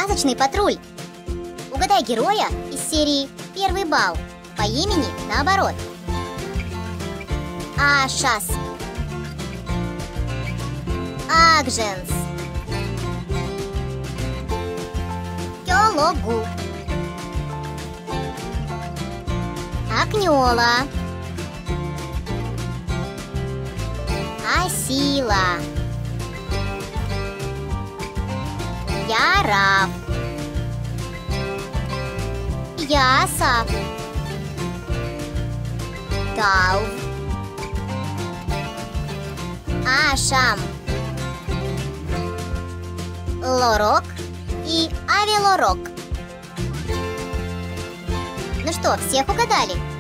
Сказочный патруль. Угадай героя из серии «Первый бал» по имени наоборот. Ашас, Агженс, Кёлогу, Акнёла, Асила, Ярав, Ясав, Таув, Ашам, Лорок и Авилорок. Ну что, всех угадали?